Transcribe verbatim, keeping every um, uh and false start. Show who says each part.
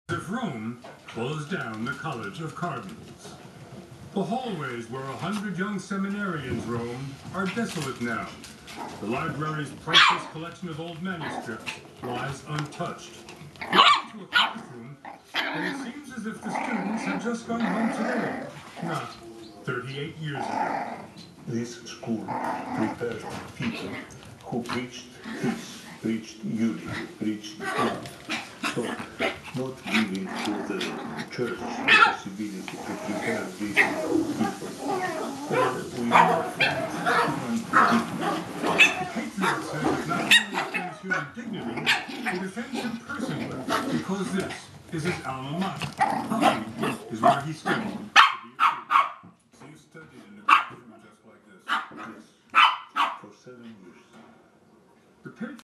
Speaker 1: If Rome closed down the College of Cardinals. The hallways where a hundred young seminarians roamed are desolate now. The library's priceless collection of old manuscripts lies untouched. You enter to a classroom, and it seems as if the students had just gone home today, not thirty-eight years ago.
Speaker 2: This school prepared people who preached peace, preached unity, preached love. So, not giving to the church the possibility to prepare these people. Uh, we are
Speaker 1: Patriot says it not only defends human dignity, it defends him personally, because this is his alma mater. Hockey is where he studied to be a hero.
Speaker 2: So you studied in a classroom just like this?
Speaker 1: Yes.
Speaker 2: For seven years.
Speaker 1: The